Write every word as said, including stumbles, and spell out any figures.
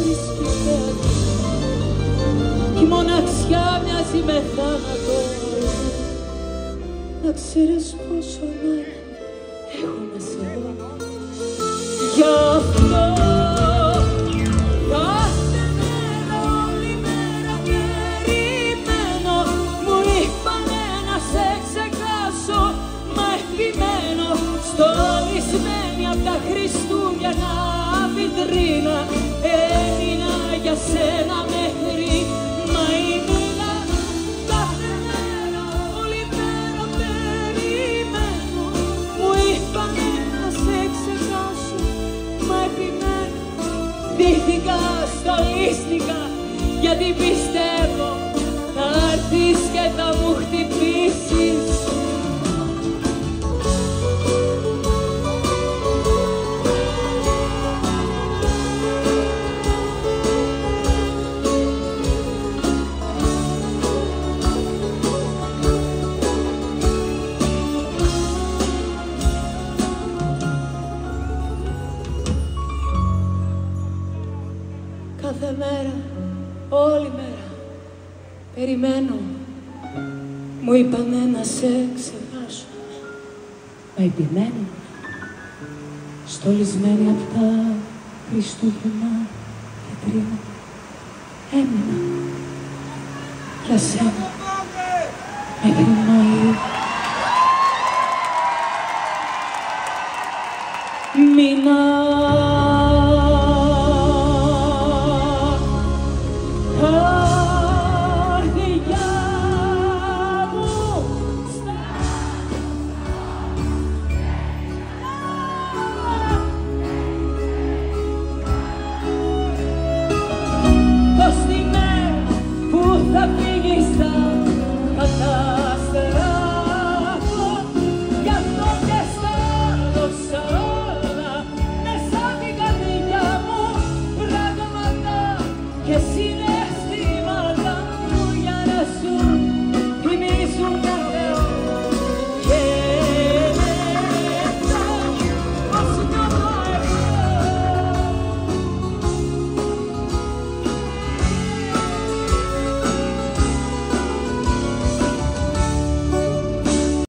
βρίσκει θέατρο κι η μοναξιά μοιάζει με θάνατο. Να ξέρεις πόσο ανάγκη έχω να σε δω. Γι' αυτό κάθε μέρα, όλη μέρα περιμένω. Μου είπανε να σε ξεχάσω, μα επιμένω. Στολισμένη απ' τα Χριστούγεννα βιτρίνα έμεινα για σένα μέχρι μα η μήνα. Κάθε μέρα, όλη μέρα περιμένω. Μου είπανε να σε ξεχάσω, μα επιμένω. Ντύθηκα, στολίστηκα, γιατί πιστεύω θα έρθεις και θα μου χτυπήσεις. Κάθε μέρα, όλη μέρα, περιμένω. Μου είπανε να σε ξεχάσω, μα επιμένω. Στολισμένη απ' τα Χριστούγεννα βιτρίνα έμεινα για σένα μέχρι Μάη. Μήνα